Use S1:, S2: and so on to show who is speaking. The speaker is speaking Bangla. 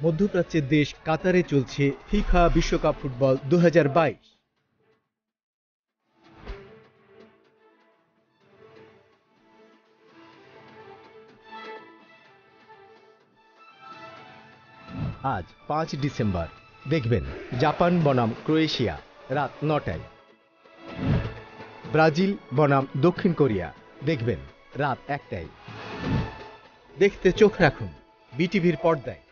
S1: মধ্যপ্রাচ্যের দেশ কাতারে চলছে ফিফা বিশ্বকাপ ফুটবল 2022। আজ 5 ডিসেম্বর দেখবেন জাপান বনাম ক্রোয়েশিয়া রাত 9টায়, ব্রাজিল বনাম দক্ষিণ কোরিয়া দেখবেন রাত 1টায়। দেখতে চোখ রাখুন বিটিভির পর্দায়।